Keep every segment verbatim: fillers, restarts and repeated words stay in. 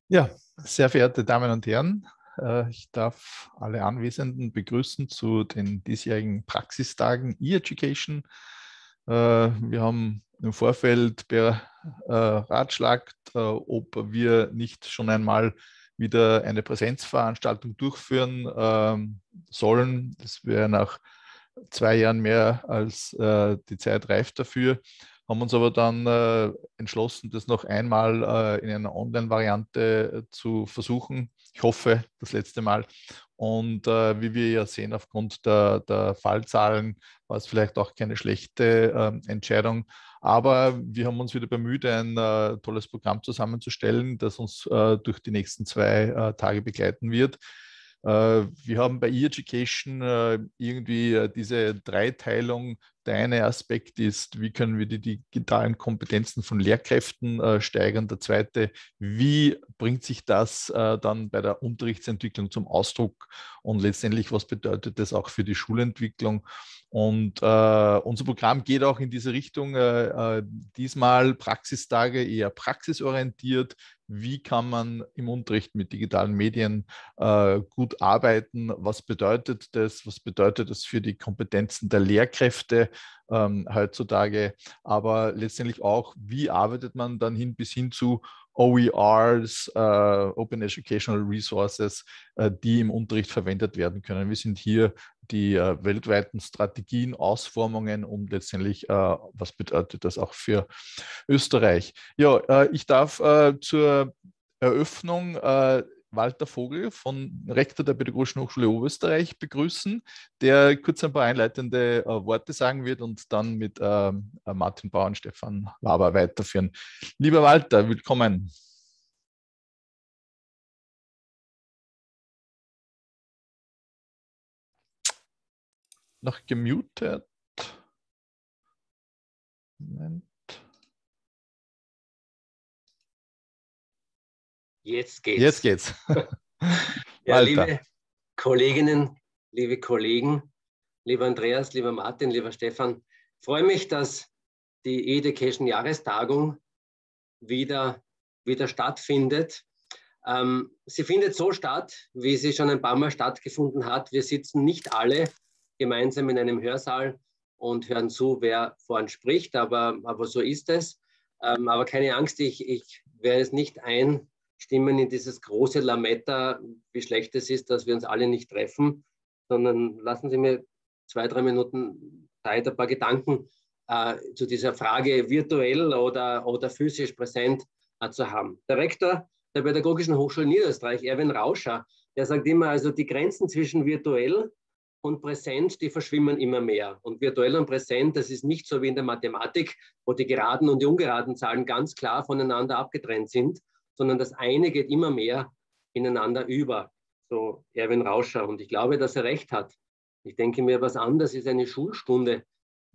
Ja, sehr verehrte Damen und Herren, äh, ich darf alle Anwesenden begrüßen zu den diesjährigen Praxistagen E-Education. Äh, Wir haben im Vorfeld beratschlagt, äh, ob wir nicht schon einmal wieder eine Präsenzveranstaltung durchführen ähm, sollen. Das wäre nach zwei Jahren mehr als äh, die Zeit reift dafür, haben uns aber dann äh, entschlossen, das noch einmal äh, in einer Online-Variante äh, zu versuchen. Ich hoffe, das letzte Mal. Und äh, wie wir ja sehen, aufgrund der, der Fallzahlen war es vielleicht auch keine schlechte äh, Entscheidung. Aber wir haben uns wieder bemüht, ein äh, tolles Programm zusammenzustellen, das uns äh, durch die nächsten zwei äh, Tage begleiten wird. Wir haben bei E-Education irgendwie diese Dreiteilung. Der eine Aspekt ist, wie können wir die digitalen Kompetenzen von Lehrkräften steigern? Der zweite, wie bringt sich das dann bei der Unterrichtsentwicklung zum Ausdruck? Und letztendlich, was bedeutet das auch für die Schulentwicklung? Und äh, unser Programm geht auch in diese Richtung. Äh, diesmal Praxistage eher praxisorientiert. Wie kann man im Unterricht mit digitalen Medien äh, gut arbeiten? Was bedeutet das? Was bedeutet das für die Kompetenzen der Lehrkräfte ähm, heutzutage? Aber letztendlich auch, wie arbeitet man dann hin bis hin zu O E Rs, äh, Open Educational Resources, äh, die im Unterricht verwendet werden können. Wir sind hier die äh, weltweiten Strategien, Ausformungen und letztendlich, äh, was bedeutet das auch für Österreich. Ja, äh, ich darf äh, zur Eröffnung äh, Walter Vogel von Rektor der Pädagogischen Hochschule Oberösterreich begrüßen, der kurz ein paar einleitende äh, Worte sagen wird und dann mit äh, Martin Bauer und Stefan Laber weiterführen. Lieber Walter, willkommen. Noch gemutet. Moment. Jetzt geht's. Jetzt geht's. Ja, liebe Kolleginnen, liebe Kollegen, lieber Andreas, lieber Martin, lieber Stefan, freue mich, dass die E-Education Jahrestagung wieder, wieder stattfindet. Ähm, sie findet so statt, wie sie schon ein paar Mal stattgefunden hat. Wir sitzen nicht alle gemeinsam in einem Hörsaal und hören zu, wer vorn spricht, aber, aber so ist es. Ähm, aber keine Angst, ich, ich werde es nicht einstimmen in dieses große Lametta, wie schlecht es ist, dass wir uns alle nicht treffen, sondern lassen Sie mir zwei, drei Minuten Zeit, ein paar Gedanken äh, zu dieser Frage virtuell oder, oder physisch präsent äh, zu haben. Der Rektor der Pädagogischen Hochschule Niederösterreich, Erwin Rauscher, der sagt immer, also die Grenzen zwischen virtuell und präsent, die verschwimmen immer mehr. Und virtuell und präsent, das ist nicht so wie in der Mathematik, wo die geraden und die ungeraden Zahlen ganz klar voneinander abgetrennt sind, sondern das eine geht immer mehr ineinander über. So Erwin Rauscher. Und ich glaube, dass er recht hat. Ich denke mir, was anderes ist eine Schulstunde,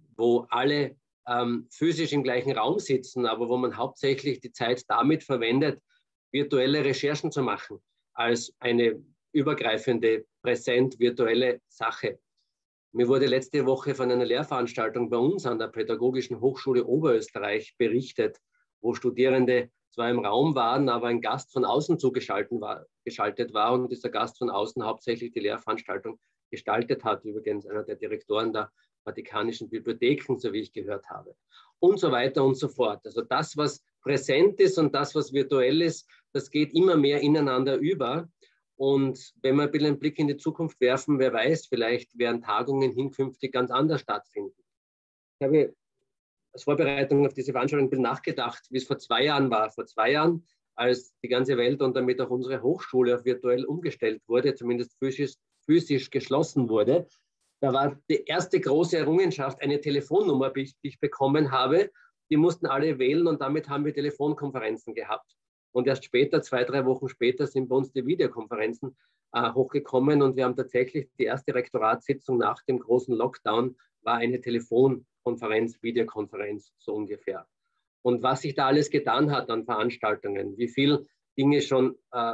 wo alle ähm, physisch im gleichen Raum sitzen, aber wo man hauptsächlich die Zeit damit verwendet, virtuelle Recherchen zu machen, als eine übergreifende, präsent virtuelle Sache. Mir wurde letzte Woche von einer Lehrveranstaltung bei uns an der Pädagogischen Hochschule Oberösterreich berichtet, wo Studierende zwar im Raum waren, aber ein Gast von außen zugeschaltet war, geschaltet war und dieser Gast von außen hauptsächlich die Lehrveranstaltung gestaltet hat, übrigens einer der Direktoren der Vatikanischen Bibliotheken, so wie ich gehört habe. Und so weiter und so fort. Also das, was präsent ist und das, was virtuell ist, das geht immer mehr ineinander über. Und wenn wir ein bisschen einen Blick in die Zukunft werfen, wer weiß, vielleicht werden Tagungen hinkünftig ganz anders stattfinden. Ich habe als Vorbereitung auf diese Veranstaltung ein bisschen nachgedacht, wie es vor zwei Jahren war. Vor zwei Jahren, als die ganze Welt und damit auch unsere Hochschule auf virtuell umgestellt wurde, zumindest physisch, physisch geschlossen wurde, da war die erste große Errungenschaft eine Telefonnummer, die ich bekommen habe. Die mussten alle wählen und damit haben wir Telefonkonferenzen gehabt. Und erst später, zwei, drei Wochen später, sind bei uns die Videokonferenzen äh, hochgekommen und wir haben tatsächlich die erste Rektoratssitzung nach dem großen Lockdown war eine Telefonkonferenz, Videokonferenz, so ungefähr. Und was sich da alles getan hat an Veranstaltungen, wie viel Dinge schon äh,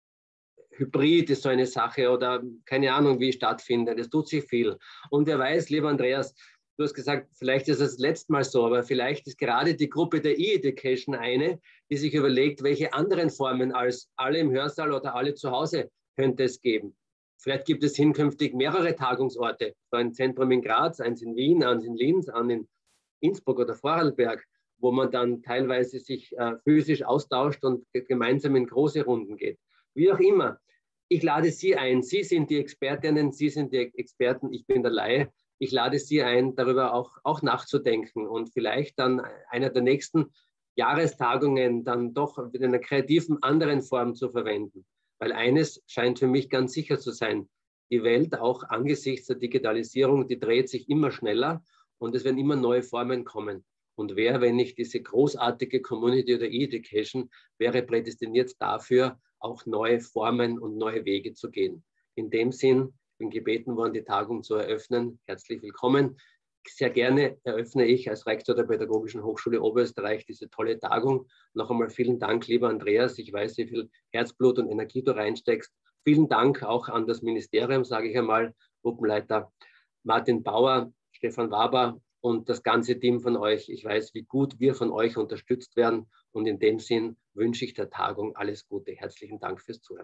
Hybrid ist so eine Sache oder keine Ahnung, wie stattfindet. Es tut sich viel. Und wer weiß, lieber Andreas, Du hast gesagt, vielleicht ist es das letzte Mal so, aber vielleicht ist gerade die Gruppe der E-Education eine, die sich überlegt, welche anderen Formen als alle im Hörsaal oder alle zu Hause könnte es geben. Vielleicht gibt es hinkünftig mehrere Tagungsorte, so ein Zentrum in Graz, eins in Wien, eins in Linz, eins in Innsbruck oder Vorarlberg, wo man dann teilweise sich äh, physisch austauscht und gemeinsam in große Runden geht. Wie auch immer, ich lade Sie ein. Sie sind die Expertinnen, Sie sind die Experten, ich bin der Laie. Ich lade Sie ein, darüber auch, auch nachzudenken und vielleicht dann einer der nächsten Jahrestagungen dann doch in einer kreativen anderen Form zu verwenden. Weil eines scheint für mich ganz sicher zu sein, die Welt auch angesichts der Digitalisierung, die dreht sich immer schneller und es werden immer neue Formen kommen. Und wer, wenn nicht diese großartige Community oder E-Education, wäre prädestiniert dafür, auch neue Formen und neue Wege zu gehen. In dem Sinn, bin gebeten worden, die Tagung zu eröffnen. Herzlich willkommen. Sehr gerne eröffne ich als Rektor der Pädagogischen Hochschule Oberösterreich diese tolle Tagung. Noch einmal vielen Dank, lieber Andreas. Ich weiß, wie viel Herzblut und Energie du reinsteckst. Vielen Dank auch an das Ministerium, sage ich einmal, Gruppenleiter Martin Bauer, Stefan Waber und das ganze Team von euch. Ich weiß, wie gut wir von euch unterstützt werden. Und in dem Sinn wünsche ich der Tagung alles Gute. Herzlichen Dank fürs Zuhören.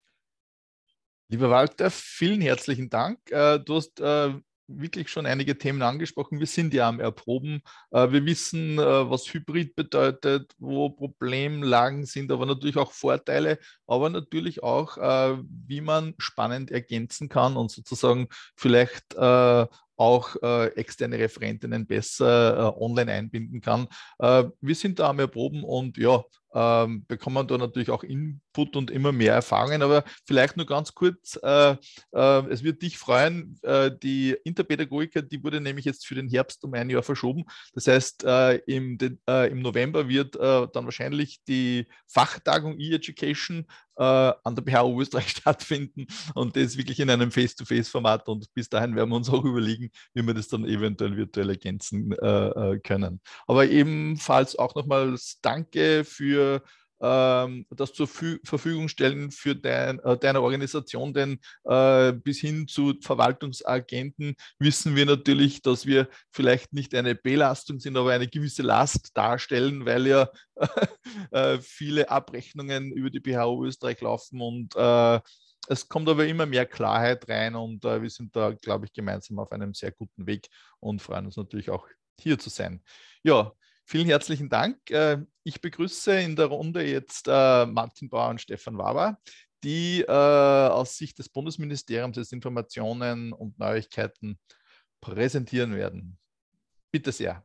Lieber Walter, vielen herzlichen Dank. Du hast wirklich schon einige Themen angesprochen. Wir sind ja am Erproben. Wir wissen, was Hybrid bedeutet, wo Problemlagen sind, aber natürlich auch Vorteile, aber natürlich auch, wie man spannend ergänzen kann und sozusagen vielleicht auch äh, externe Referentinnen besser äh, online einbinden kann. Äh, wir sind da am Erproben und ja, ähm, bekommen da natürlich auch Input und immer mehr Erfahrungen, aber vielleicht nur ganz kurz, äh, äh, es wird dich freuen, äh, die Interpädagogika, die wurde nämlich jetzt für den Herbst um ein Jahr verschoben. Das heißt, äh, im, äh, im November wird äh, dann wahrscheinlich die Fachtagung E-Education äh, an der P H U Österreich stattfinden und das wirklich in einem Face-to-Face-Format und bis dahin werden wir uns auch überlegen, wie wir das dann eventuell virtuell ergänzen äh, können. Aber ebenfalls auch nochmals Danke für ähm, das zur Verfügung stellen für dein, äh, deine Organisation, denn äh, bis hin zu Verwaltungsagenten wissen wir natürlich, dass wir vielleicht nicht eine Belastung sind, aber eine gewisse Last darstellen, weil ja äh, viele Abrechnungen über die P H U Österreich laufen und äh, es kommt aber immer mehr Klarheit rein und äh, wir sind da, glaube ich, gemeinsam auf einem sehr guten Weg und freuen uns natürlich auch hier zu sein. Ja, vielen herzlichen Dank. Äh, ich begrüße in der Runde jetzt äh, Martin Bauer und Stefan Waber, die äh, aus Sicht des Bundesministeriums des Informationen und Neuigkeiten präsentieren werden. Bitte sehr.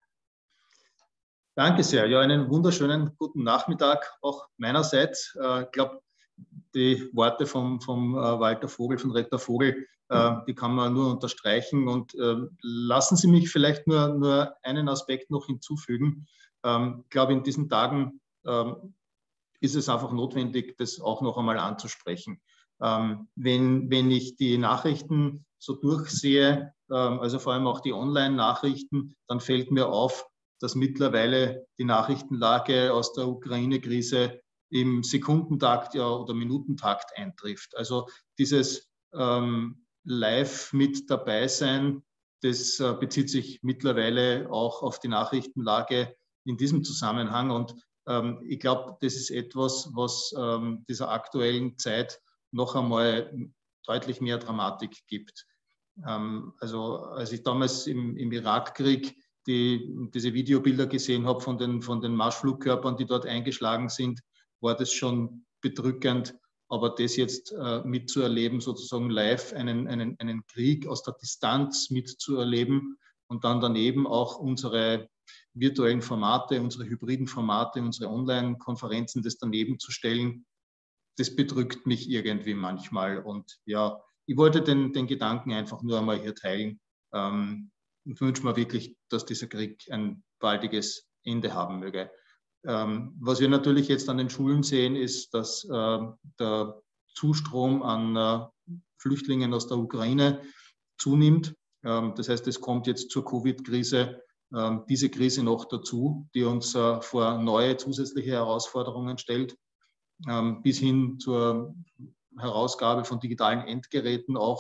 Danke sehr. Ja, einen wunderschönen guten Nachmittag auch meinerseits. Ich äh, glaube, die Worte vom, vom äh, Walter Vogel, von Rektor Vogel, äh, die kann man nur unterstreichen. Und äh, lassen Sie mich vielleicht nur, nur einen Aspekt noch hinzufügen. Ähm, ich glaube, in diesen Tagen ähm, ist es einfach notwendig, das auch noch einmal anzusprechen. Ähm, wenn, wenn ich die Nachrichten so durchsehe, ähm, also vor allem auch die Online-Nachrichten, dann fällt mir auf, dass mittlerweile die Nachrichtenlage aus der Ukraine-Krise im Sekundentakt ja, oder Minutentakt eintrifft. Also dieses ähm, Live mit dabei sein, das äh, bezieht sich mittlerweile auch auf die Nachrichtenlage in diesem Zusammenhang. Und ähm, ich glaube, das ist etwas, was ähm, dieser aktuellen Zeit noch einmal deutlich mehr Dramatik gibt. Ähm, also als ich damals im, im Irakkrieg die, diese Videobilder gesehen habe von den, von den Marschflugkörpern, die dort eingeschlagen sind, war das schon bedrückend. Aber das jetzt äh, mitzuerleben, sozusagen live einen, einen, einen Krieg aus der Distanz mitzuerleben und dann daneben auch unsere virtuellen Formate, unsere hybriden Formate, unsere Online-Konferenzen, das daneben zu stellen, das bedrückt mich irgendwie manchmal. Und ja, ich wollte den, den Gedanken einfach nur einmal hier teilen. Ähm, und wünsche mir wirklich, dass dieser Krieg ein baldiges Ende haben möge. Ähm, was wir natürlich jetzt an den Schulen sehen, ist, dass äh, der Zustrom an äh, Flüchtlingen aus der Ukraine zunimmt. Ähm, das heißt, es kommt jetzt zur Covid-Krise äh, diese Krise noch dazu, die uns äh, vor neue zusätzliche Herausforderungen stellt, ähm, bis hin zur Herausgabe von digitalen Endgeräten auch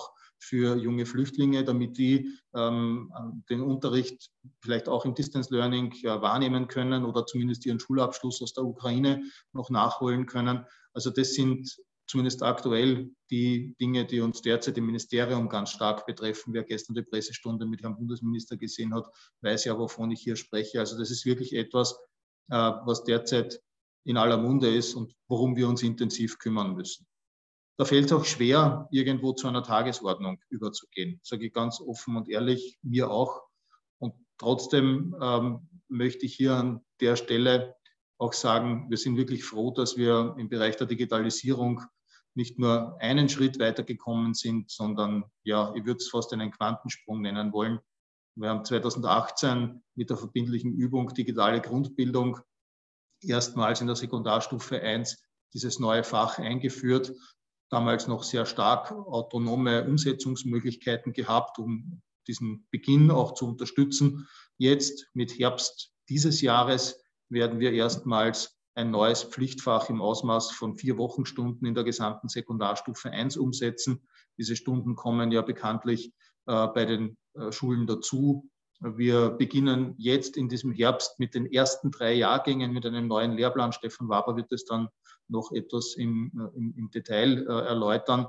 für junge Flüchtlinge, damit die ähm, den Unterricht vielleicht auch im Distance Learning ja, wahrnehmen können oder zumindest ihren Schulabschluss aus der Ukraine noch nachholen können. Also das sind zumindest aktuell die Dinge, die uns derzeit im Ministerium ganz stark betreffen. Wer gestern die Pressestunde mit Herrn Bundesminister gesehen hat, weiß ja, wovon ich hier spreche. Also das ist wirklich etwas, äh, was derzeit in aller Munde ist und worum wir uns intensiv kümmern müssen. Da fällt es auch schwer, irgendwo zu einer Tagesordnung überzugehen, sage ich ganz offen und ehrlich, mir auch. Und trotzdem ähm, möchte ich hier an der Stelle auch sagen, wir sind wirklich froh, dass wir im Bereich der Digitalisierung nicht nur einen Schritt weitergekommen sind, sondern, ja, ich würde es fast einen Quantensprung nennen wollen. Wir haben zweitausendachtzehn mit der verbindlichen Übung digitale Grundbildung erstmals in der Sekundarstufe eins dieses neue Fach eingeführt, damals noch sehr stark autonome Umsetzungsmöglichkeiten gehabt, um diesen Beginn auch zu unterstützen. Jetzt mit Herbst dieses Jahres werden wir erstmals ein neues Pflichtfach im Ausmaß von vier Wochenstunden in der gesamten Sekundarstufe eins umsetzen. Diese Stunden kommen ja bekanntlich äh, bei den äh, Schulen dazu. Wir beginnen jetzt in diesem Herbst mit den ersten drei Jahrgängen mit einem neuen Lehrplan. Stefan Waber wird es dann noch etwas im, im, im Detail äh, erläutern.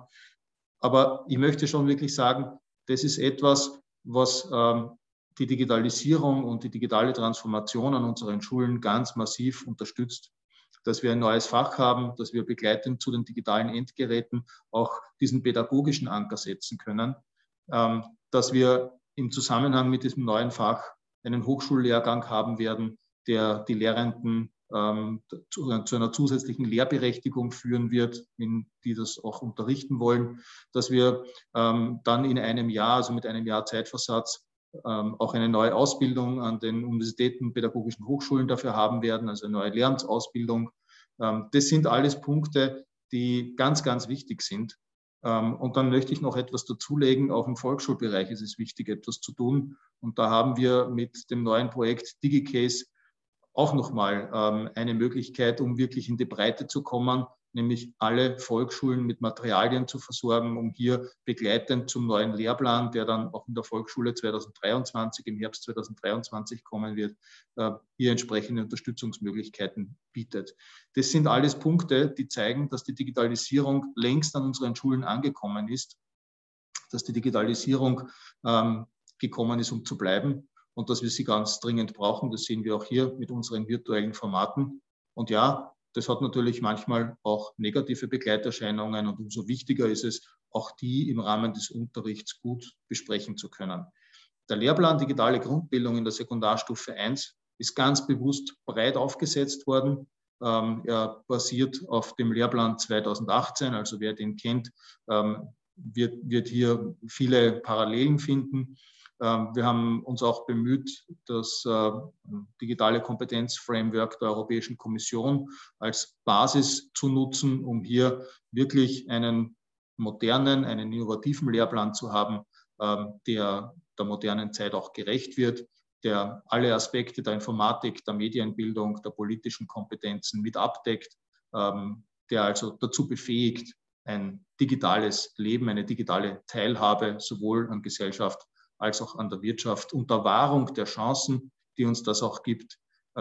Aber ich möchte schon wirklich sagen, das ist etwas, was ähm, die Digitalisierung und die digitale Transformation an unseren Schulen ganz massiv unterstützt. Dass wir ein neues Fach haben, dass wir begleitend zu den digitalen Endgeräten auch diesen pädagogischen Anker setzen können, ähm, dass wir im Zusammenhang mit diesem neuen Fach einen Hochschullehrgang haben werden, der die Lehrenden ähm, zu, zu einer zusätzlichen Lehrberechtigung führen wird, in die das auch unterrichten wollen, dass wir ähm, dann in einem Jahr, also mit einem Jahr Zeitversatz, ähm, auch eine neue Ausbildung an den Universitäten, pädagogischen Hochschulen dafür haben werden, also eine neue Lehramtsausbildung. Ähm, das sind alles Punkte, die ganz, ganz wichtig sind. Und dann möchte ich noch etwas dazulegen. Auch im Volksschulbereich ist es wichtig, etwas zu tun. Und da haben wir mit dem neuen Projekt DigiCase auch nochmal ähm, eine Möglichkeit, um wirklich in die Breite zu kommen, nämlich alle Volksschulen mit Materialien zu versorgen, um hier begleitend zum neuen Lehrplan, der dann auch in der Volksschule zweitausenddreiundzwanzig, im Herbst zweitausenddreiundzwanzig kommen wird, äh, hier entsprechende Unterstützungsmöglichkeiten bietet. Das sind alles Punkte, die zeigen, dass die Digitalisierung längst an unseren Schulen angekommen ist, dass die Digitalisierung ähm, gekommen ist, um zu bleiben und dass wir sie ganz dringend brauchen. Das sehen wir auch hier mit unseren virtuellen Formaten. Und ja, das hat natürlich manchmal auch negative Begleiterscheinungen und umso wichtiger ist es, auch die im Rahmen des Unterrichts gut besprechen zu können. Der Lehrplan Digitale Grundbildung in der Sekundarstufe eins ist ganz bewusst breit aufgesetzt worden. Ähm, er basiert auf dem Lehrplan zweitausendachtzehn, also wer den kennt, ähm, wird, wird hier viele Parallelen finden. Wir haben uns auch bemüht, das äh, digitale Kompetenzframework der Europäischen Kommission als Basis zu nutzen, um hier wirklich einen modernen, einen innovativen Lehrplan zu haben, äh, der der modernen Zeit auch gerecht wird, der alle Aspekte der Informatik, der Medienbildung, der politischen Kompetenzen mit abdeckt, äh, der also dazu befähigt, ein digitales Leben, eine digitale Teilhabe sowohl an Gesellschaft als auch an der Wirtschaft unter Wahrung der Chancen, die uns das auch gibt,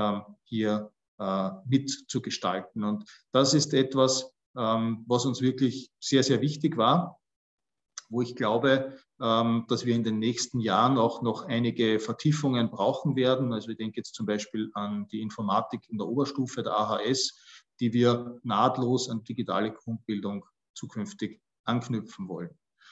hier mitzugestalten. Und das ist etwas, was uns wirklich sehr, sehr wichtig war, wo ich glaube, dass wir in den nächsten Jahren auch noch einige Vertiefungen brauchen werden. Also ich denke jetzt zum Beispiel an die Informatik in der Oberstufe, der A H S, die wir nahtlos an digitale Grundbildung zukünftig anknüpfen wollen.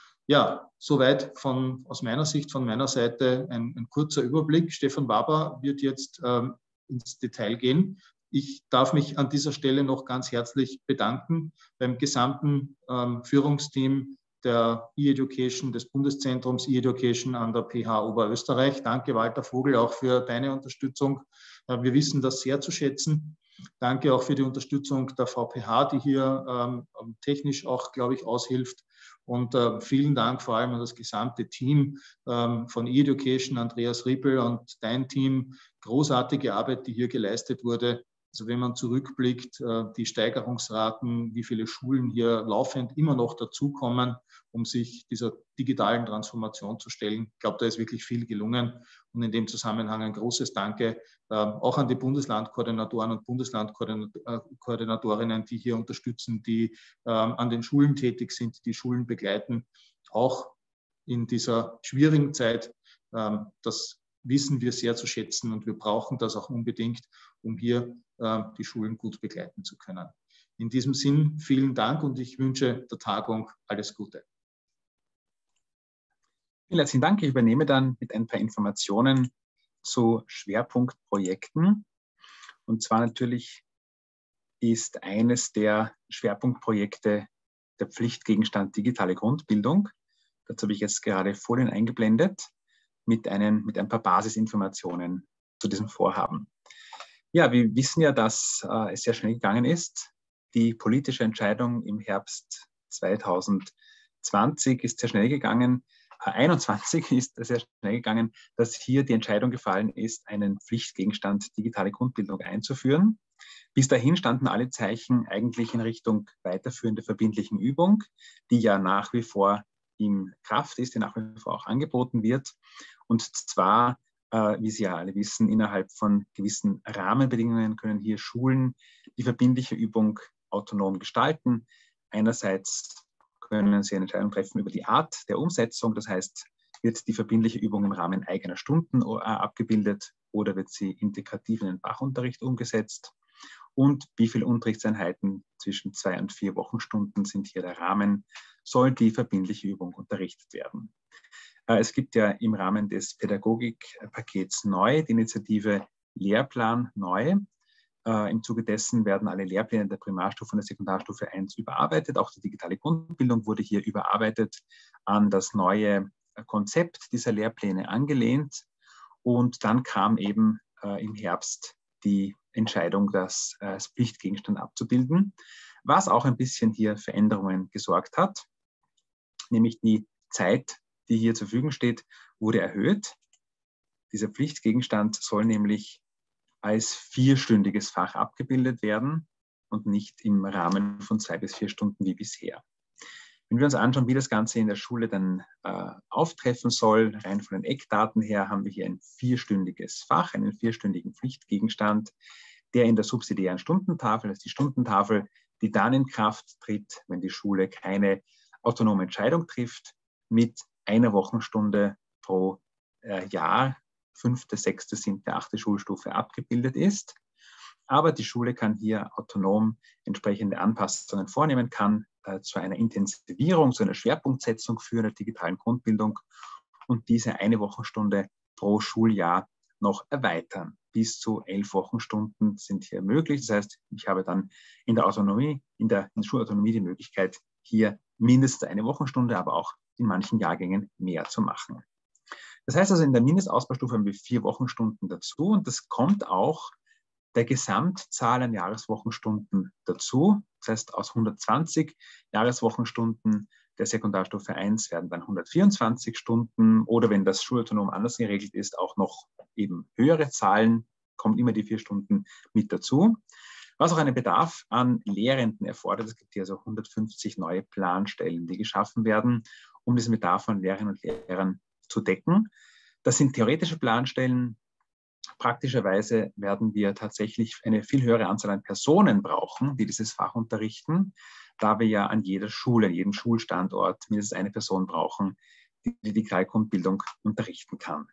Ja, soweit von, aus meiner Sicht, von meiner Seite ein, ein kurzer Überblick. Stefan Waber wird jetzt ähm, ins Detail gehen. Ich darf mich an dieser Stelle noch ganz herzlich bedanken beim gesamten ähm, Führungsteam der E-Education, des Bundeszentrums E-Education an der P H Oberösterreich. Danke, Walter Vogel, auch für deine Unterstützung. Äh, wir wissen das sehr zu schätzen. Danke auch für die Unterstützung der V P H, die hier ähm, technisch auch, glaube ich, aushilft. Und äh, vielen Dank vor allem an das gesamte Team ähm, von E-Education, Andreas Rippel und dein Team. Großartige Arbeit, die hier geleistet wurde. Also wenn man zurückblickt, die Steigerungsraten, wie viele Schulen hier laufend immer noch dazukommen, um sich dieser digitalen Transformation zu stellen. Ich glaube, da ist wirklich viel gelungen. Und in dem Zusammenhang ein großes Danke auch an die Bundeslandkoordinatoren und Bundeslandkoordinatorinnen, die hier unterstützen, die an den Schulen tätig sind, die Schulen begleiten, auch in dieser schwierigen Zeit. Das wissen wir sehr zu schätzen und wir brauchen das auch unbedingt, um hier äh, die Schulen gut begleiten zu können. In diesem Sinn vielen Dank und ich wünsche der Tagung alles Gute. Vielen herzlichen Dank. Ich übernehme dann mit ein paar Informationen zu Schwerpunktprojekten. Und zwar natürlich ist eines der Schwerpunktprojekte der Pflichtgegenstand digitale Grundbildung. Dazu habe ich jetzt gerade Folien eingeblendet mit, einen, mit ein paar Basisinformationen zu diesem Vorhaben. Ja, wir wissen ja, dass äh, es sehr schnell gegangen ist. Die politische Entscheidung im Herbst zweitausendzwanzig ist sehr schnell gegangen. Äh, einundzwanzig ist sehr schnell gegangen, dass hier die Entscheidung gefallen ist, einen Pflichtgegenstand digitale Grundbildung einzuführen. Bis dahin standen alle Zeichen eigentlich in Richtung weiterführende verbindlichen Übung, die ja nach wie vor in Kraft ist, die nach wie vor auch angeboten wird. Und zwar, äh, wie Sie ja alle wissen, innerhalb von gewissen Rahmenbedingungen können hier Schulen die verbindliche Übung autonom gestalten. Einerseits können sie eine Entscheidung treffen über die Art der Umsetzung, das heißt, wird die verbindliche Übung im Rahmen eigener Stunden äh, abgebildet oder wird sie integrativ in den Fachunterricht umgesetzt? Und wie viele Unterrichtseinheiten zwischen zwei und vier Wochenstunden sind hier der Rahmen, soll die verbindliche Übung unterrichtet werden. Es gibt ja im Rahmen des Pädagogikpakets neu die Initiative Lehrplan neu. Im Zuge dessen werden alle Lehrpläne der Primarstufe und der Sekundarstufe eins überarbeitet. Auch die digitale Grundbildung wurde hier überarbeitet, an das neue Konzept dieser Lehrpläne angelehnt. Und dann kam eben im Herbst die Entscheidung, das als Pflichtgegenstand abzubilden, was auch ein bisschen hier für Änderungen gesorgt hat, nämlich die Zeit, die hier zur Verfügung steht, wurde erhöht. Dieser Pflichtgegenstand soll nämlich als vierstündiges Fach abgebildet werden und nicht im Rahmen von zwei bis vier Stunden wie bisher. Wenn wir uns anschauen, wie das Ganze in der Schule dann äh, auftreffen soll, rein von den Eckdaten her, haben wir hier ein vierstündiges Fach, einen vierstündigen Pflichtgegenstand, der in der subsidiären Stundentafel, das ist die Stundentafel, die dann in Kraft tritt, wenn die Schule keine autonome Entscheidung trifft, mit einer Wochenstunde pro äh, Jahr, fünfte, sechste, siebte, achte Schulstufe abgebildet ist. Aber die Schule kann hier autonom entsprechende Anpassungen vornehmen, kann äh, zu einer Intensivierung, zu einer Schwerpunktsetzung führen der digitalen Grundbildung und diese eine Wochenstunde pro Schuljahr noch erweitern. Bis zu elf Wochenstunden sind hier möglich. Das heißt, ich habe dann in der Autonomie, in der, in der Schulautonomie die Möglichkeit, hier mindestens eine Wochenstunde, aber auch in manchen Jahrgängen mehr zu machen. Das heißt also, in der Mindestausbaustufe haben wir vier Wochenstunden dazu und das kommt auch der Gesamtzahl an Jahreswochenstunden dazu. Das heißt, aus hundertzwanzig Jahreswochenstunden der Sekundarstufe eins werden dann hundertvierundzwanzig Stunden oder wenn das schulautonom anders geregelt ist, auch noch eben höhere Zahlen, kommen immer die vier Stunden mit dazu. Was auch einen Bedarf an Lehrenden erfordert. Es gibt hier also hundertfünfzig neue Planstellen, die geschaffen werden, um diesen Bedarf an Lehrerinnen und Lehrern zu decken. Das sind theoretische Planstellen. Praktischerweise werden wir tatsächlich eine viel höhere Anzahl an Personen brauchen, die dieses Fach unterrichten, da wir ja an jeder Schule, an jedem Schulstandort mindestens eine Person brauchen, die die Digitalgrundbildung unterrichten kann.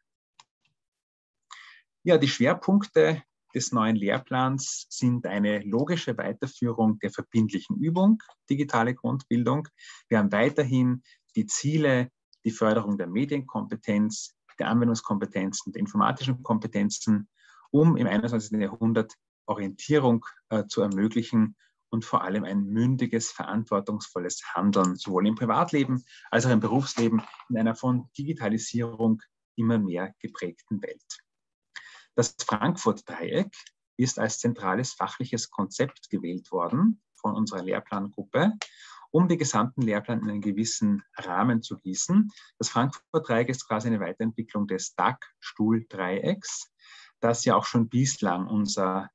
Ja, die Schwerpunkte des neuen Lehrplans sind eine logische Weiterführung der verbindlichen Übung, digitale Grundbildung. Wir haben weiterhin die Ziele, die Förderung der Medienkompetenz, der Anwendungskompetenzen, der informatischen Kompetenzen, um im einundzwanzigsten Jahrhundert Orientierung äh, zu ermöglichen und vor allem ein mündiges, verantwortungsvolles Handeln, sowohl im Privatleben als auch im Berufsleben, in einer von Digitalisierung immer mehr geprägten Welt. Das Frankfurt-Dreieck ist als zentrales fachliches Konzept gewählt worden von unserer Lehrplangruppe, um den gesamten Lehrplan in einen gewissen Rahmen zu gießen. Das Frankfurt-Dreieck ist quasi eine Weiterentwicklung des D A C-Stuhl-Dreiecks, das ja auch schon bislang unser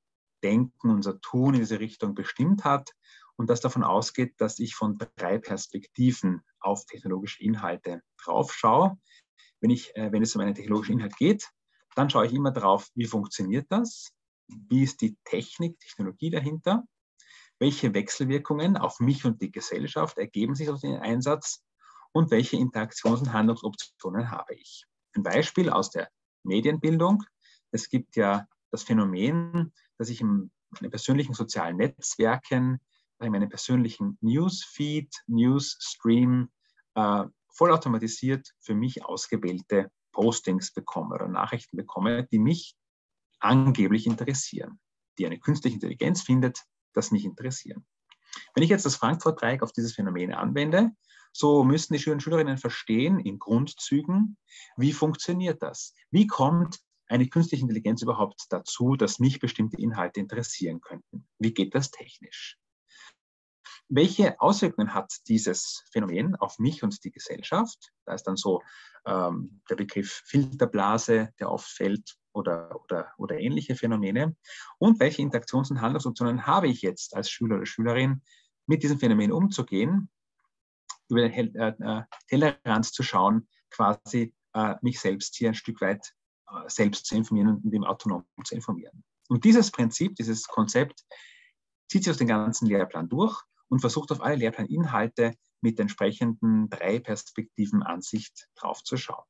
Denken, unser Tun in diese Richtung bestimmt hat und das davon ausgeht, dass ich von drei Perspektiven auf technologische Inhalte drauf schaue. Wenn, ich, äh, wenn es um einen technologischen Inhalt geht, dann schaue ich immer drauf, wie funktioniert das, wie ist die Technik, Technologie dahinter, welche Wechselwirkungen auf mich und die Gesellschaft ergeben sich aus dem Einsatz und welche Interaktions- und Handlungsoptionen habe ich. Ein Beispiel aus der Medienbildung. Es gibt ja das Phänomen, dass ich in meinen persönlichen sozialen Netzwerken, in meinem persönlichen Newsfeed, Newsstream äh, vollautomatisiert für mich ausgewählte Postings bekomme oder Nachrichten bekomme, die mich angeblich interessieren, die eine künstliche Intelligenz findet, das mich interessieren. Wenn ich jetzt das Frankfurt-Dreieck auf dieses Phänomen anwende, so müssen die Schüler und Schülerinnen verstehen in Grundzügen, wie funktioniert das? Wie kommt eine künstliche Intelligenz überhaupt dazu, dass mich bestimmte Inhalte interessieren könnten? Wie geht das technisch? Welche Auswirkungen hat dieses Phänomen auf mich und die Gesellschaft? Da ist dann so ähm, der Begriff Filterblase, der oft fällt, oder, oder, oder ähnliche Phänomene. Und welche Interaktions- und Handlungsoptionen habe ich jetzt als Schüler oder Schülerin, mit diesem Phänomen umzugehen, über den äh, Tellerrand zu schauen, quasi äh, mich selbst hier ein Stück weit äh, selbst zu informieren und dem autonom zu informieren. Und dieses Prinzip, dieses Konzept zieht sich aus dem ganzen Lehrplan durch und versucht auf alle Lehrplaninhalte mit entsprechenden drei Perspektiven Ansicht drauf zu schauen.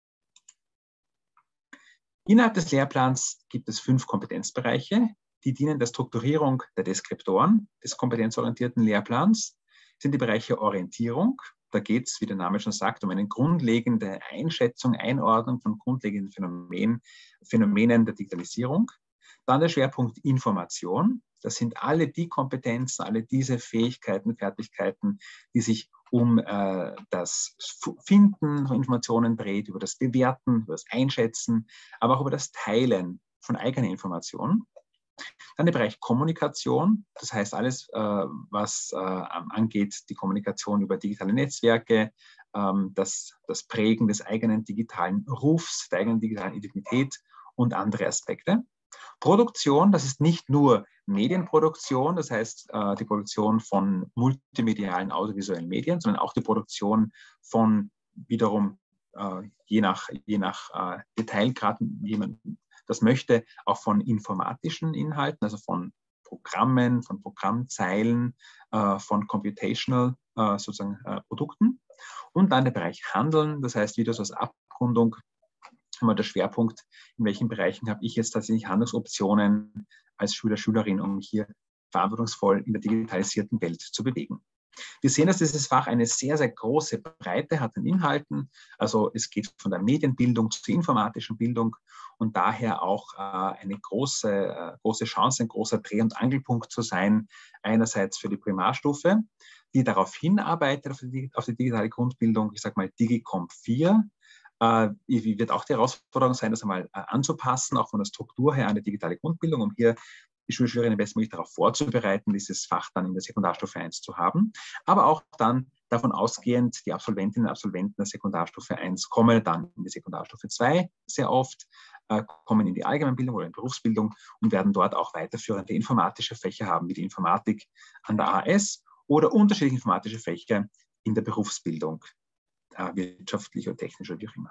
Innerhalb des Lehrplans gibt es fünf Kompetenzbereiche, die dienen der Strukturierung der Deskriptoren des kompetenzorientierten Lehrplans. Das sind die Bereiche Orientierung. Da geht es, wie der Name schon sagt, um eine grundlegende Einschätzung, Einordnung von grundlegenden Phänomenen, Phänomenen der Digitalisierung. Dann der Schwerpunkt Information. Das sind alle die Kompetenzen, alle diese Fähigkeiten, Fertigkeiten, die sich um äh, das Finden von Informationen dreht, über das Bewerten, über das Einschätzen, aber auch über das Teilen von eigener Information. Dann der Bereich Kommunikation, das heißt alles, äh, was äh, angeht, die Kommunikation über digitale Netzwerke, ähm, das, das Prägen des eigenen digitalen Rufs, der eigenen digitalen Identität und andere Aspekte. Produktion, das ist nicht nur Medienproduktion, das heißt äh, die Produktion von multimedialen audiovisuellen Medien, sondern auch die Produktion von wiederum äh, je nach, je nach äh, Detailgrad, jemand das möchte, auch von informatischen Inhalten, also von Programmen, von Programmzeilen, äh, von computational äh, sozusagen äh, Produkten. Und dann der Bereich Handeln, das heißt wieder so als Abrundung immer der Schwerpunkt, in welchen Bereichen habe ich jetzt tatsächlich Handlungsoptionen als Schüler, Schülerin, um mich hier verantwortungsvoll in der digitalisierten Welt zu bewegen. Wir sehen, dass dieses Fach eine sehr, sehr große Breite hat an Inhalten. Also es geht von der Medienbildung zur informatischen Bildung und daher auch äh, eine große, äh, große Chance, ein großer Dreh- und Angelpunkt zu sein, einerseits für die Primarstufe, die darauf hinarbeitet, auf die, auf die digitale Grundbildung, ich sage mal DigiComp vier, äh, wird auch die Herausforderung sein, das einmal äh, anzupassen, auch von der Struktur her an die digitale Grundbildung, um hier die Schüler, Schülerinnen bestmöglich darauf vorzubereiten, dieses Fach dann in der Sekundarstufe eins zu haben. Aber auch dann davon ausgehend, die Absolventinnen und Absolventen der Sekundarstufe eins kommen dann in die Sekundarstufe zwei sehr oft, äh, kommen in die Allgemeinbildung oder in die Berufsbildung und werden dort auch weiterführende informatische Fächer haben, wie die Informatik an der A S oder unterschiedliche informatische Fächer in der Berufsbildung, äh, wirtschaftlich oder technisch oder wie auch immer.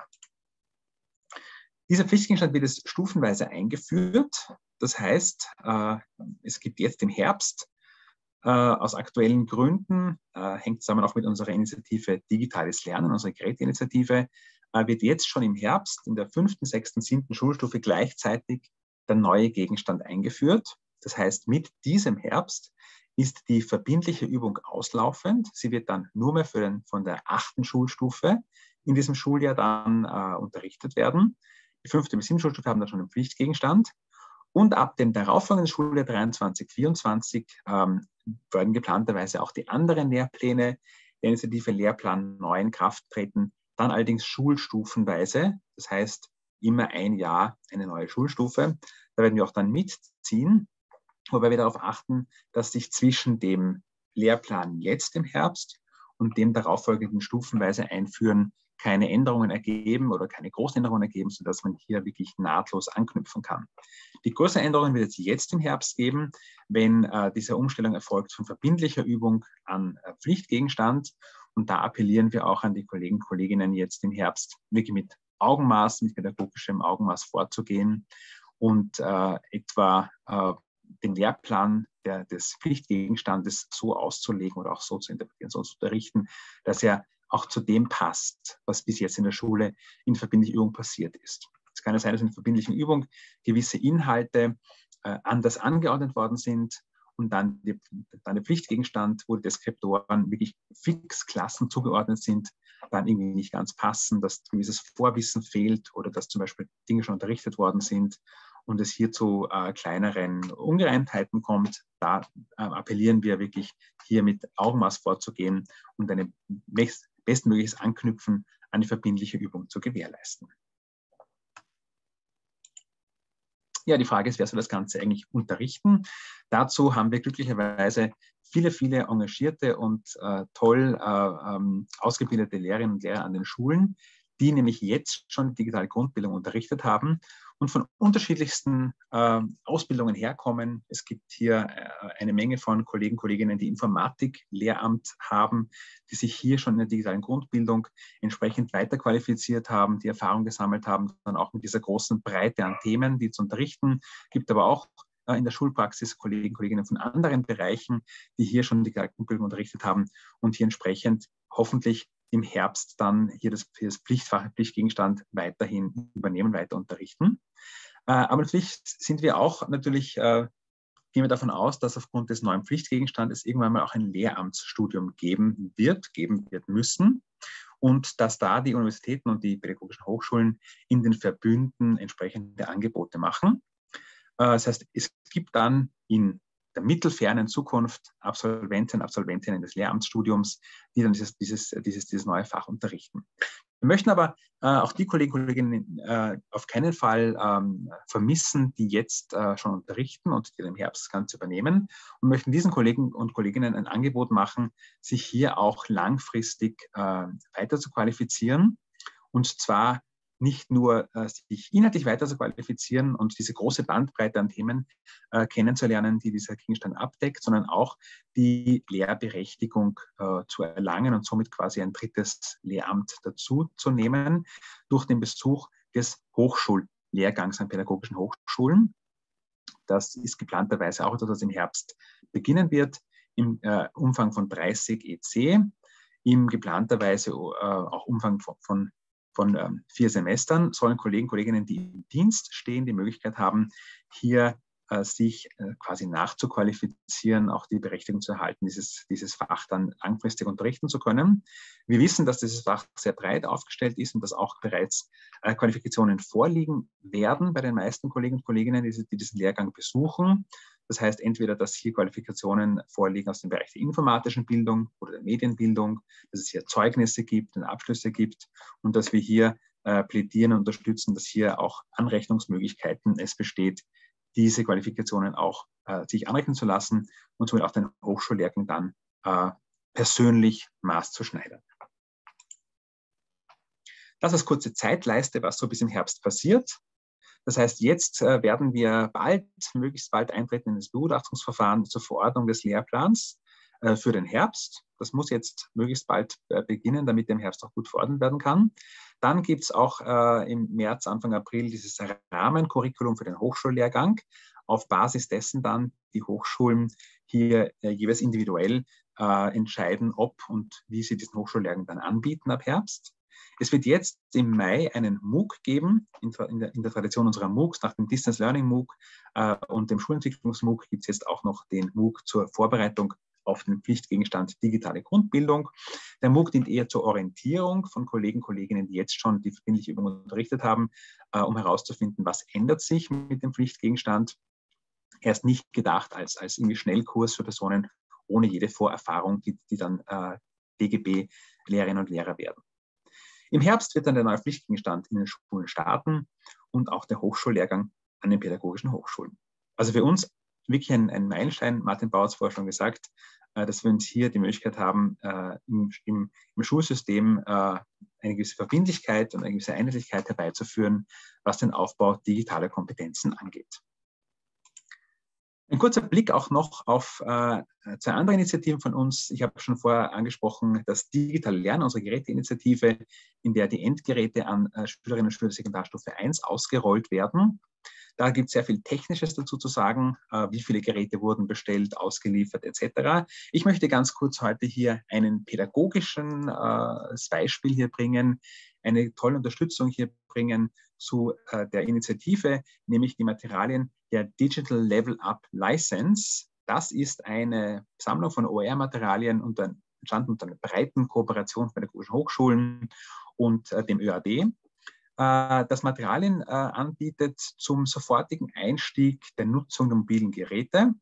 Dieser Pflichtgegenstand wird jetzt stufenweise eingeführt. Das heißt, äh, es gibt jetzt im Herbst äh, aus aktuellen Gründen, äh, hängt zusammen auch mit unserer Initiative Digitales Lernen, unserer Geräteinitiative, äh, wird jetzt schon im Herbst in der fünften, sechsten, siebten Schulstufe gleichzeitig der neue Gegenstand eingeführt. Das heißt, mit diesem Herbst ist die verbindliche Übung auslaufend. Sie wird dann nur mehr für den, von der achten Schulstufe in diesem Schuljahr dann äh, unterrichtet werden. Die fünfte bis siebte Schulstufe haben da schon einen Pflichtgegenstand. Und ab dem darauffolgenden Schuljahr dreiundzwanzig, vierundzwanzig ähm, werden geplanterweise auch die anderen Lehrpläne der Initiative Lehrplan neu in Kraft treten, dann allerdings schulstufenweise, das heißt immer ein Jahr eine neue Schulstufe. Da werden wir auch dann mitziehen, wobei wir darauf achten, dass sich zwischen dem Lehrplan jetzt im Herbst und dem darauffolgenden stufenweise Einführen keine Änderungen ergeben oder keine großen Änderungen ergeben, sodass man hier wirklich nahtlos anknüpfen kann. Die größeren Änderungen wird es jetzt im Herbst geben, wenn äh, diese Umstellung erfolgt von verbindlicher Übung an äh, Pflichtgegenstand. Und da appellieren wir auch an die Kollegen und Kolleginnen jetzt im Herbst wirklich mit Augenmaß, mit pädagogischem Augenmaß vorzugehen und äh, etwa äh, den Lehrplan der, des Pflichtgegenstandes so auszulegen oder auch so zu interpretieren, so zu unterrichten, dass er auch zu dem passt, was bis jetzt in der Schule in verbindlicher Übung passiert ist. Es kann ja sein, dass in der verbindlichen Übung gewisse Inhalte äh, anders angeordnet worden sind und dann, die, dann der Pflichtgegenstand, wo die Deskriptoren wirklich fix Klassen zugeordnet sind, dann irgendwie nicht ganz passen, dass gewisses Vorwissen fehlt oder dass zum Beispiel Dinge schon unterrichtet worden sind und es hier zu äh, kleineren Ungereimtheiten kommt. Da äh, appellieren wir wirklich, hier mit Augenmaß vorzugehen und ein bestmögliches Anknüpfen an die verbindliche Übung zu gewährleisten. Ja, die Frage ist, wer soll das Ganze eigentlich unterrichten? Dazu haben wir glücklicherweise viele, viele engagierte und äh, toll äh, ähm, ausgebildete Lehrerinnen und Lehrer an den Schulen, die nämlich jetzt schon digitale Grundbildung unterrichtet haben und von unterschiedlichsten äh, Ausbildungen herkommen. Es gibt hier äh, eine Menge von Kollegen und Kolleginnen, die Informatik-Lehramt haben, die sich hier schon in der digitalen Grundbildung entsprechend weiterqualifiziert haben, die Erfahrung gesammelt haben, dann auch mit dieser großen Breite an Themen, die zu unterrichten. Es gibt aber auch äh, in der Schulpraxis Kollegen und Kolleginnen von anderen Bereichen, die hier schon digitale Grundbildung unterrichtet haben und hier entsprechend hoffentlich im Herbst dann hier das, das Pflichtfach, Pflichtgegenstand weiterhin übernehmen, weiter unterrichten. Äh, aber natürlich sind wir auch natürlich, äh, gehen wir davon aus, dass aufgrund des neuen Pflichtgegenstandes irgendwann mal auch ein Lehramtsstudium geben wird, geben wird müssen und dass da die Universitäten und die pädagogischen Hochschulen in den Verbünden entsprechende Angebote machen. Äh, das heißt, es gibt dann in der mittelfernen Zukunft Absolventen, Absolventinnen des Lehramtsstudiums, die dann dieses, dieses, dieses, dieses neue Fach unterrichten. Wir möchten aber äh, auch die Kolleginnen und Kollegen äh, auf keinen Fall ähm, vermissen, die jetzt äh, schon unterrichten und die im Herbst das Ganze übernehmen und möchten diesen Kollegen und Kolleginnen ein Angebot machen, sich hier auch langfristig äh, weiter zu qualifizieren und zwar nicht nur äh, sich inhaltlich weiter zu qualifizieren und diese große Bandbreite an Themen äh, kennenzulernen, die dieser Gegenstand abdeckt, sondern auch die Lehrberechtigung äh, zu erlangen und somit quasi ein drittes Lehramt dazu zu nehmen durch den Besuch des Hochschullehrgangs an pädagogischen Hochschulen. Das ist geplanterweise auch etwas, was im Herbst beginnen wird, im äh, Umfang von dreißig E C, im geplanterweise äh, auch Umfang von, von Von ähm, vier Semestern sollen Kollegen und Kolleginnen, die im Dienst stehen, die Möglichkeit haben, hier äh, sich äh, quasi nachzuqualifizieren, auch die Berechtigung zu erhalten, dieses, dieses Fach dann langfristig unterrichten zu können. Wir wissen, dass dieses Fach sehr breit aufgestellt ist und dass auch bereits äh, Qualifikationen vorliegen werden bei den meisten Kollegen und Kolleginnen, die, die diesen Lehrgang besuchen. Das heißt entweder, dass hier Qualifikationen vorliegen aus dem Bereich der informatischen Bildung oder der Medienbildung, dass es hier Zeugnisse gibt und Abschlüsse gibt und dass wir hier äh, plädieren und unterstützen, dass hier auch Anrechnungsmöglichkeiten es besteht, diese Qualifikationen auch äh, sich anrechnen zu lassen und somit auch den Hochschullehrgang dann äh, persönlich maßzuschneidern. Das als kurze Zeitleiste, was so bis im Herbst passiert. Das heißt, jetzt äh, werden wir bald, möglichst bald eintreten in das Begutachtungsverfahren zur Verordnung des Lehrplans äh, für den Herbst. Das muss jetzt möglichst bald äh, beginnen, damit der im Herbst auch gut verordnet werden kann. Dann gibt es auch äh, im März, Anfang April dieses Rahmencurriculum für den Hochschullehrgang. Auf Basis dessen dann die Hochschulen hier äh, jeweils individuell äh, entscheiden, ob und wie sie diesen Hochschullehrgang dann anbieten ab Herbst. Es wird jetzt im Mai einen MOOC geben, in, in, der, in der Tradition unserer MOOCs, nach dem Distance Learning MOOC äh, und dem Schulentwicklungs-MOOC gibt es jetzt auch noch den MOOC zur Vorbereitung auf den Pflichtgegenstand digitale Grundbildung. Der MOOC dient eher zur Orientierung von Kollegen und Kolleginnen, die jetzt schon die verbindliche Übung unterrichtet haben, äh, um herauszufinden, was ändert sich mit dem Pflichtgegenstand. Er ist nicht gedacht als, als irgendwie Schnellkurs für Personen ohne jede Vorerfahrung, die, die dann äh, D G B-Lehrerinnen und Lehrer werden. Im Herbst wird dann der neue Pflichtgegenstand in den Schulen starten und auch der Hochschullehrgang an den pädagogischen Hochschulen. Also für uns wirklich ein, ein Meilenstein. Martin Bauer hat es vorher schon gesagt, äh, dass wir uns hier die Möglichkeit haben, äh, im, im, im Schulsystem äh, eine gewisse Verbindlichkeit und eine gewisse Einheitlichkeit herbeizuführen, was den Aufbau digitaler Kompetenzen angeht. Ein kurzer Blick auch noch auf äh, zwei andere Initiativen von uns. Ich habe schon vorher angesprochen, das digitale Lernen, unsere Geräteinitiative, in der die Endgeräte an äh, Schülerinnen und Schüler der Sekundarstufe eins ausgerollt werden. Da gibt es sehr viel Technisches dazu zu sagen, äh, wie viele Geräte wurden bestellt, ausgeliefert et cetera. Ich möchte ganz kurz heute hier einen pädagogischen äh, Beispiel hier bringen, eine tolle Unterstützung hier bringen zu äh, der Initiative, nämlich die Materialien der Digital Level Up License. Das ist eine Sammlung von O E-R-Materialien unter, entstanden unter einer breiten Kooperation von pädagogischen Hochschulen und äh, dem Ö A D. Das Materialien äh, anbietet zum sofortigen Einstieg der Nutzung der mobilen Geräte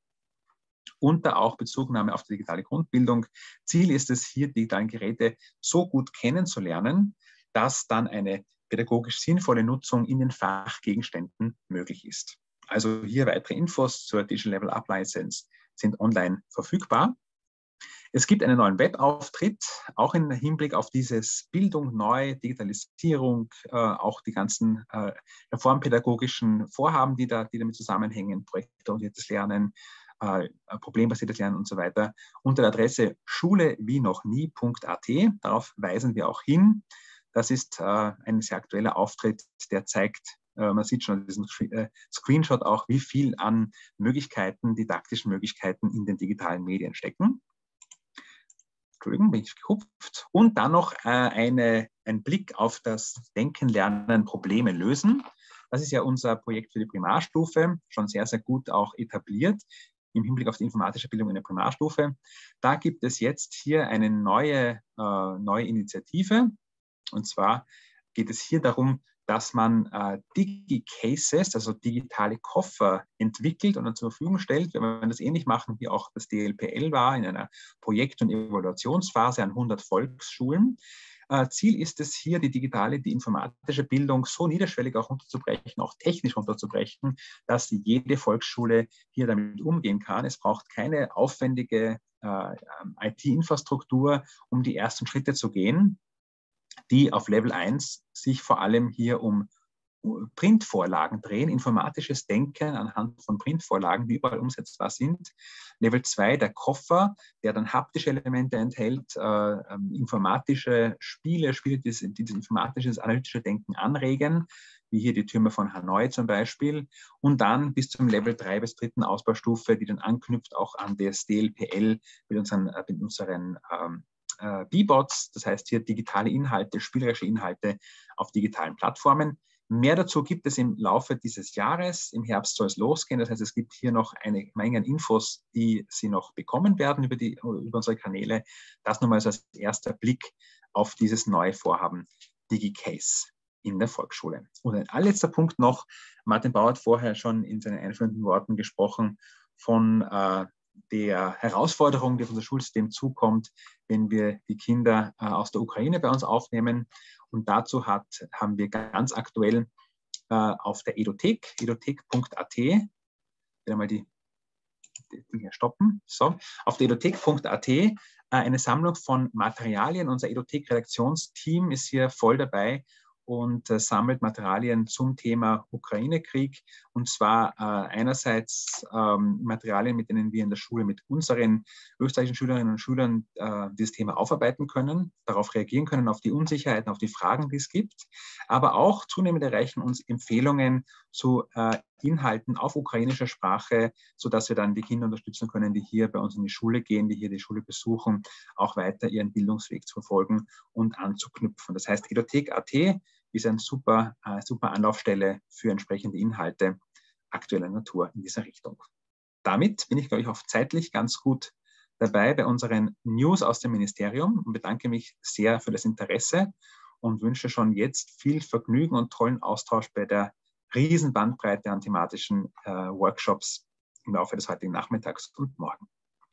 und da auch Bezugnahme auf die digitale Grundbildung. Ziel ist es, hier die digitalen Geräte so gut kennenzulernen, dass dann eine pädagogisch sinnvolle Nutzung in den Fachgegenständen möglich ist. Also hier weitere Infos zur Digital Level Up License sind online verfügbar. Es gibt einen neuen Webauftritt, auch im Hinblick auf dieses Bildung neu, Digitalisierung, äh, auch die ganzen äh, reformpädagogischen Vorhaben, die, da, die damit zusammenhängen, projektorientiertes Lernen, äh, problembasiertes Lernen und so weiter, unter der Adresse schule wie noch nie punkt a t. Darauf weisen wir auch hin. Das ist äh, ein sehr aktueller Auftritt, der zeigt, äh, man sieht schon diesen äh, Screenshot auch, wie viel an Möglichkeiten, didaktischen Möglichkeiten in den digitalen Medien stecken. Entschuldigung, bin ich gehupft. Und dann noch äh, eine, ein Blick auf das Denken, Lernen, Probleme lösen. Das ist ja unser Projekt für die Primarstufe, schon sehr, sehr gut auch etabliert im Hinblick auf die informatische Bildung in der Primarstufe. Da gibt es jetzt hier eine neue, äh, neue Initiative. Und zwar geht es hier darum, dass man äh, Digi-Cases, also digitale Koffer, entwickelt und dann zur Verfügung stellt. Wir werden das ähnlich machen, wie auch das D L P L war, in einer Projekt- und Evaluationsphase an hundert Volksschulen. Äh, Ziel ist es hier, die digitale, die informatische Bildung so niederschwellig auch runterzubrechen, auch technisch runterzubrechen, dass jede Volksschule hier damit umgehen kann. Es braucht keine aufwendige äh, I T-Infrastruktur, um die ersten Schritte zu gehen, die auf Level eins sich vor allem hier um Printvorlagen drehen, informatisches Denken anhand von Printvorlagen, die überall umsetzbar sind. Level zwei, der Koffer, der dann haptische Elemente enthält, äh, informatische Spiele, Spiele, die, die das informatische, analytische Denken anregen, wie hier die Türme von Hanoi zum Beispiel. Und dann bis zum Level drei bis dritten Ausbaustufe, die dann anknüpft auch an das D L P L mit unseren, mit unseren ähm, B-Bots, das heißt hier digitale Inhalte, spielerische Inhalte auf digitalen Plattformen. Mehr dazu gibt es im Laufe dieses Jahres. Im Herbst soll es losgehen. Das heißt, es gibt hier noch eine Menge an Infos, die Sie noch bekommen werden über, die, über unsere Kanäle. Das nochmal als erster Blick auf dieses neue Vorhaben DigiCase in der Volksschule. Und ein allerletzter Punkt noch. Martin Bauer hat vorher schon in seinen einführenden Worten gesprochen von äh, der Herausforderung, die auf unser Schulsystem zukommt, wenn wir die Kinder äh, aus der Ukraine bei uns aufnehmen. Und dazu hat, haben wir ganz aktuell äh, auf der Edothek, edothek punkt a t, ich will mal die, die Dinge stoppen, so, auf der edothek punkt a t äh, eine Sammlung von Materialien. Unser Edothek-Redaktionsteam ist hier voll dabei und äh, sammelt Materialien zum Thema Ukraine-Krieg. Und zwar äh, einerseits ähm, Materialien, mit denen wir in der Schule mit unseren österreichischen Schülerinnen und Schülern äh, dieses Thema aufarbeiten können, darauf reagieren können, auf die Unsicherheiten, auf die Fragen, die es gibt. Aber auch zunehmend erreichen uns Empfehlungen zu äh, Inhalten auf ukrainischer Sprache, sodass wir dann die Kinder unterstützen können, die hier bei uns in die Schule gehen, die hier die Schule besuchen, auch weiter ihren Bildungsweg zu verfolgen und anzuknüpfen. Das heißt, edothek punkt a t ist eine super, äh, super Anlaufstelle für entsprechende Inhalte aktueller Natur in dieser Richtung. Damit bin ich, glaube ich, auch zeitlich ganz gut dabei bei unseren News aus dem Ministerium und bedanke mich sehr für das Interesse und wünsche schon jetzt viel Vergnügen und tollen Austausch bei der riesen Bandbreite an thematischen äh, Workshops im Laufe des heutigen Nachmittags und morgen.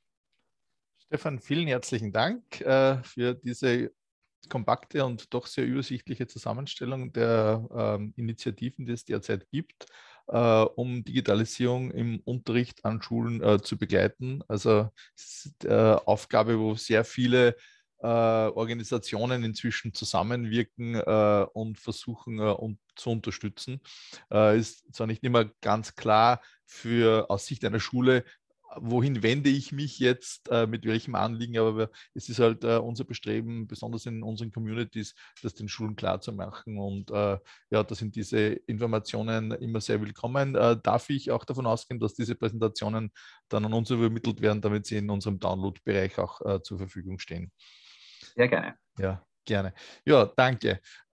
Stefan, vielen herzlichen Dank äh, für diese kompakte und doch sehr übersichtliche Zusammenstellung der ähm, Initiativen, die es derzeit gibt, äh, um Digitalisierung im Unterricht an Schulen äh, zu begleiten. Also es ist eine Aufgabe, wo sehr viele äh, Organisationen inzwischen zusammenwirken äh, und versuchen äh, und zu unterstützen. Äh, ist zwar nicht immer ganz klar für aus Sicht einer Schule, wohin wende ich mich jetzt, äh, mit welchem Anliegen, aber wir, es ist halt äh, unser Bestreben, besonders in unseren Communities, das den Schulen klar zu machen. Und äh, ja, da sind diese Informationen immer sehr willkommen. Äh, darf ich auch davon ausgehen, dass diese Präsentationen dann an uns übermittelt werden, damit sie in unserem Download-Bereich auch äh, zur Verfügung stehen? Sehr gerne. Ja, gerne. Ja, danke.